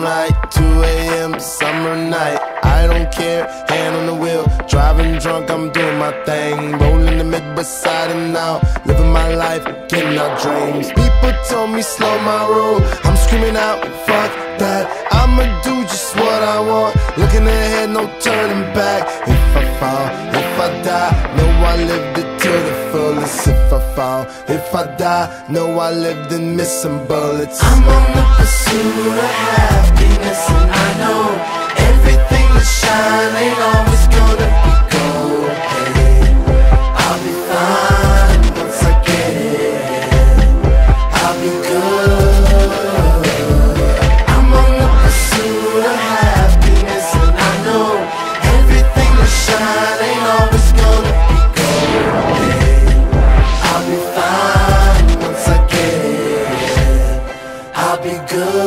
right, 2 a.m. summer night. I don't care, hand on the wheel, driving drunk, I'm doing my thing. Rolling the mid beside and now, living my life, getting our dreams. People told me slow my roll, I'm screaming out, fuck that. I'ma do just what I want, looking ahead, no turning back. If I fall, if I die, know I lived it to the fullest. If I fall, if I die, know I lived in missing bullets. I'm on the pursuit of happiness, and I know everything that shine ain't always gonna be gold. Hey, I'll be fine once I get it. I'll be good. I'm on the pursuit of happiness, and I know everything that shine ain't always gonna be gold. Hey, I'll be fine once I get it. I'll be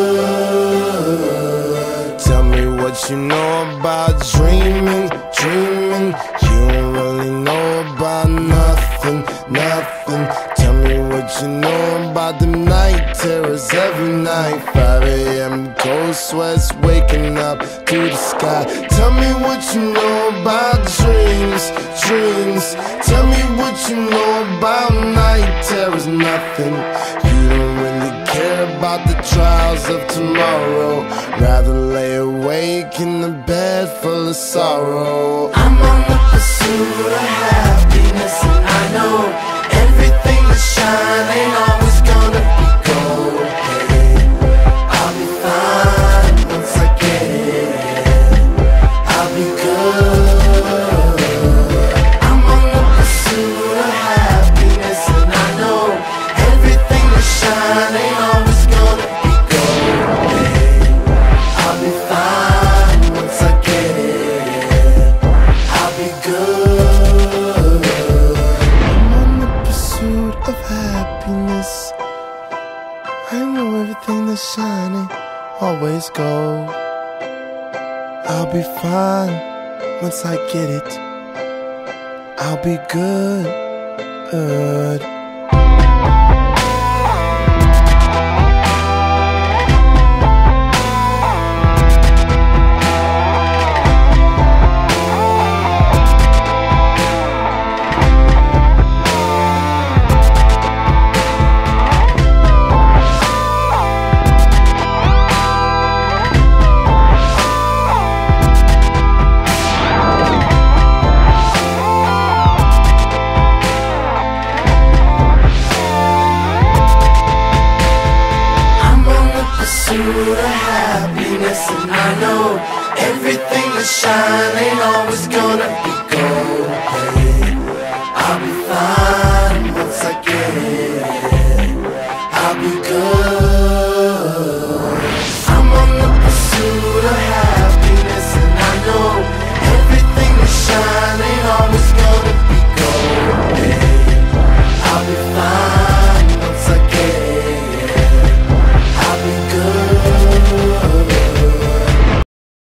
good. Tell me what you know about dreaming, dreaming. You don't really know about nothing, nothing. Tell me what you know about them night terrors every night. 5 a.m. cold sweats waking up to the sky. Tell me what you know about dreams, dreams. Tell me what you know about night terrors, nothing. You don't really care about the trials of tomorrow, rather lay awake in the bed full of sorrow. I'm on the pursuit of happiness, and I know everything that shine ain't always gonna be gold. Hey, I'll be fine once I get it. I'll be good. I'm on the pursuit of happiness, and I know everything that shine ain't always gonna be gold. Hey, I'll be fine once I get it. I'll be good. I'm on the pursuit of happiness. I know everything that's shining always gold. I'll be fine once I get it. I'll be good. Pursuit of happiness, and I know everything that shine ain't always gonna be gold. Hey, I'll be fine once I get it.